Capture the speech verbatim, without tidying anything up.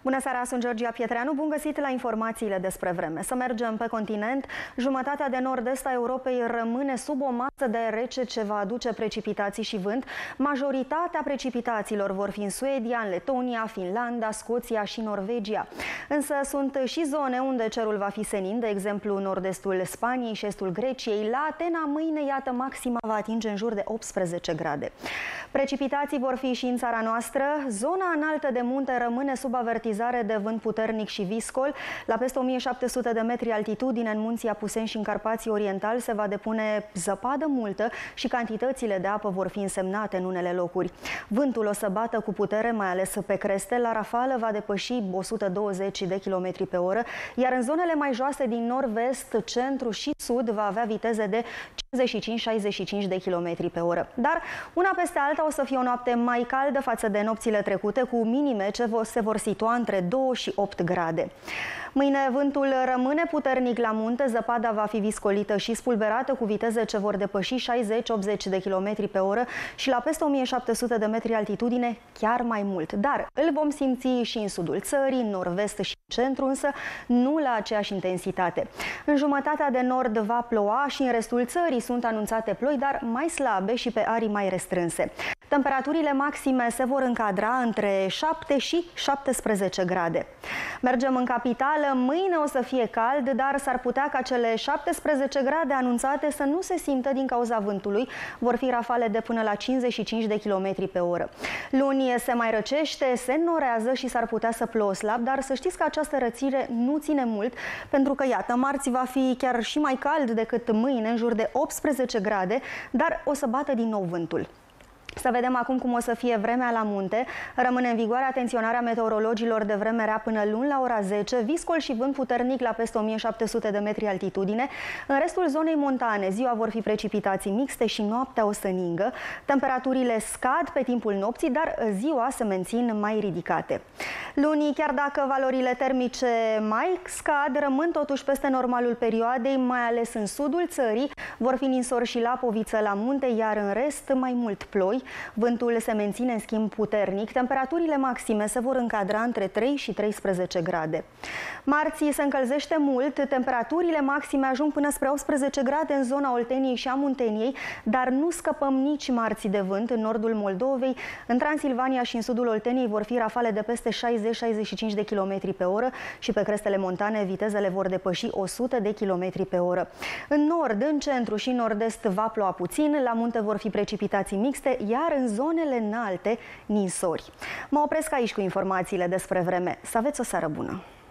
Bună seara, sunt Georgia Pietreanu, bun găsit la informațiile despre vreme. Să mergem pe continent. Jumătatea de nord-est a Europei rămâne sub o masă de aer rece ce va aduce precipitații și vânt. Majoritatea precipitațiilor vor fi în Suedia, în Letonia, Finlanda, Scoția și Norvegia. Însă sunt și zone unde cerul va fi senin, de exemplu nord-estul Spaniei și estul Greciei. La Atena mâine, iată, maxima va atinge în jur de optsprezece grade. Precipitații vor fi și în țara noastră. Zona înaltă de munte rămâne sub avertizare de vânt puternic și viscol. La peste o mie șapte sute de metri altitudine în munții Apuseni și în Carpații Orientali se va depune zăpadă multă și cantitățile de apă vor fi însemnate în unele locuri. Vântul o să bată cu putere, mai ales pe creste. La rafală va depăși o sută douăzeci de kilometri pe oră, iar în zonele mai joase din nord-vest, centru și sud va avea viteze de cincizeci și cinci șaizeci și cinci de kilometri pe oră. Dar una peste alta o să fie o noapte mai caldă față de nopțile trecute, cu minime ce se vor situa între doi și opt grade. Mâine vântul rămâne puternic la munte, zăpada va fi viscolită și spulberată cu viteze ce vor depăși șaizeci optzeci de kilometri pe oră și la peste o mie șapte sute de metri altitudine chiar mai mult. Dar îl vom simți și în sudul țării, în nord-vest și în centru, însă nu la aceeași intensitate. În jumătatea de nord va ploua și în restul țării sunt anunțate ploi, dar mai slabe și pe arii mai restrânse. Temperaturile maxime se vor încadra între șapte și șaptesprezece grade. Mergem în capitală. Mâine o să fie cald, dar s-ar putea ca cele șaptesprezece grade anunțate să nu se simtă din cauza vântului. Vor fi rafale de până la cincizeci și cinci de kilometri pe oră. Luni se mai răcește, se înnorează și s-ar putea să plouă slab, dar să știți că această rățire nu ține mult, pentru că, iată, marți va fi chiar și mai cald decât mâine, în jur de optsprezece grade, dar o să bată din nou vântul. Să vedem acum cum o să fie vremea la munte. Rămâne în vigoare atenționarea meteorologilor de vreme rea până luni la ora zece, viscol și vânt puternic la peste o mie șapte sute de metri altitudine. În restul zonei montane, ziua vor fi precipitații mixte și noaptea o să ningă. Temperaturile scad pe timpul nopții, dar ziua se mențin mai ridicate. Luni, chiar dacă valorile termice mai scad, rămân totuși peste normalul perioadei, mai ales în sudul țării. Vor fi ninsori și lapoviță la munte, iar în rest mai mult ploi. Vântul se menține în schimb puternic. Temperaturile maxime se vor încadra între trei și treisprezece grade. Marții se încălzește mult. Temperaturile maxime ajung până spre optsprezece grade în zona Olteniei și a Munteniei, dar nu scăpăm nici marți de vânt. În nordul Moldovei, în Transilvania și în sudul Olteniei vor fi rafale de peste șaizeci șaizeci și cinci de kilometri pe oră și pe crestele montane vitezele vor depăși o sută de kilometri pe oră. În nord, în centru și nord-est va ploua puțin, la munte vor fi precipitații mixte, iar în zonele înalte, ninsori. Mă opresc aici cu informațiile despre vreme. Să aveți o seară bună!